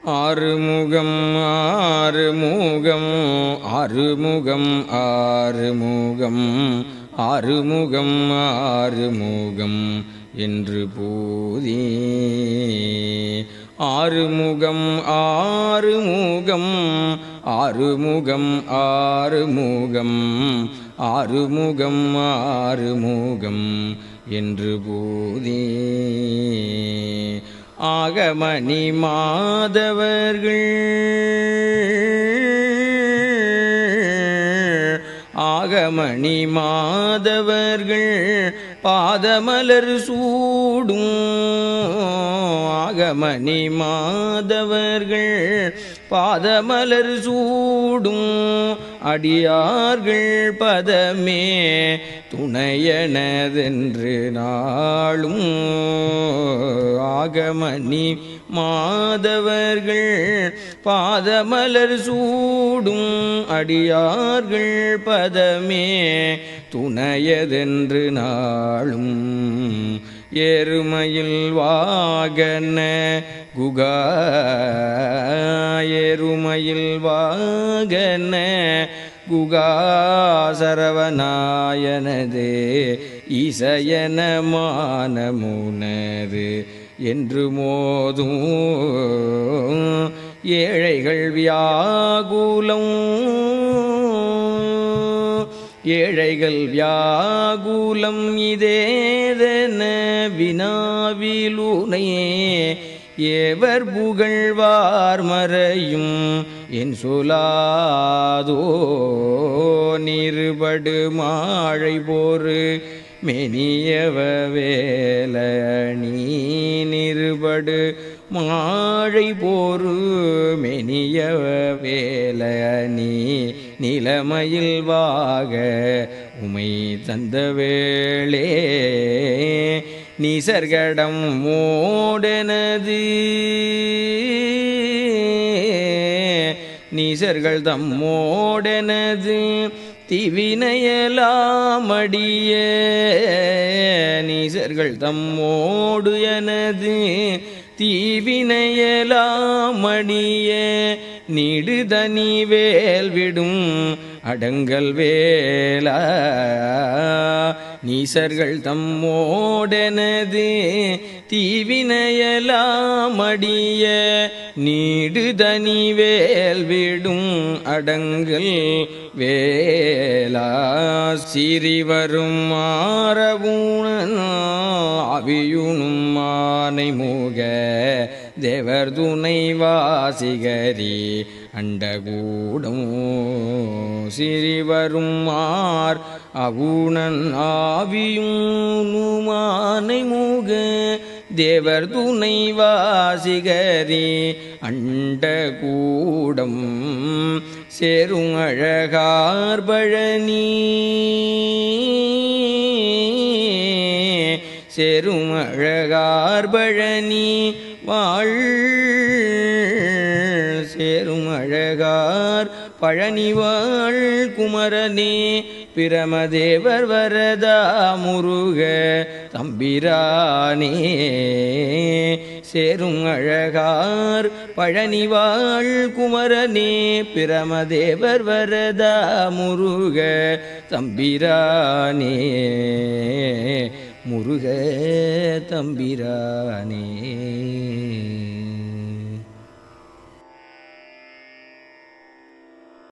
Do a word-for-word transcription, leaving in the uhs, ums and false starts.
ஆறுமுகம் ஆறுமுகம் ஆறுமுகம் ஆறுமுகம் ஆறுமுகம் ஆறுமுகம் என்று போதி ஆறுமுகம் ஆறுமுகம் ஆறுமுகம் ஆறுமுகம் ஆறுமுகம் ஆறுமுகம் என்று போதி ஆகமணி மாதவர்கள் ஆகமணி மாதவர்கள் பாதமலர் சூடும் ஆகமணி மாதவர்கள் பாதமலர் சூடும் அடியார்கள் பதமே துணையனதென்று நாளும் ஆகமணி மாதவர்கள் பாதமலர் சூடும் அடியார்கள் பதமே துணையதென்று நாளும் ஏறுமயில் வாகன குகா ஏறுமயில் வாகன குகா சரவநாயனதே ஈசயன மானமுனது என்று மோதும் ஏழைகள் வியாகுலம் ஏழைகள் வியாகுலம் இதேதென வினாவிலுனையே ஏவர் புகழ்வார் மறையும் என் சொலாதோ நிருபடு மாழை போரு மெனியவ வேலணி நிருபடு மாழை போரு மெனியவ வேலணி நிலமயில் வாக உமை தந்த வேளே நிசர்கடம் மோடனது நீசர்கள் தம்மோடனது திவினையலாமடிய நீசர்கள் தம்மோடு எனது தீவினையலாமடிய நீடுதனி வேல் விடும் அடங்கல் வேலா நீசர்கள் தம்மோடனது தீவினையலாமடிய நீடுதனி வேல் விடும் அடங்கல் வேலா சிறிவரும் மாறவுணன் அவியுணும் மானை மூக தேவர் துணை வாசிகரி அண்டகூடம் சிறிவரும் மார் அவுணன் ஆவியுணுமானை மூக தேவர் துணை வாசிகரி அண்டகூடம் சேரும் அழகார் பழனி சேரும் அழகார் பழனி வாழ் சேரும் அழகார் பழனி வாழ் குமரனே பிரமதேவர் வரதா முருக தம்பிரானே சேரும் அழகார் பழனி வாழ் குமரனே பிரமதேவர் வரதா முருக தம்பிரானே முருக தம்பிரானே.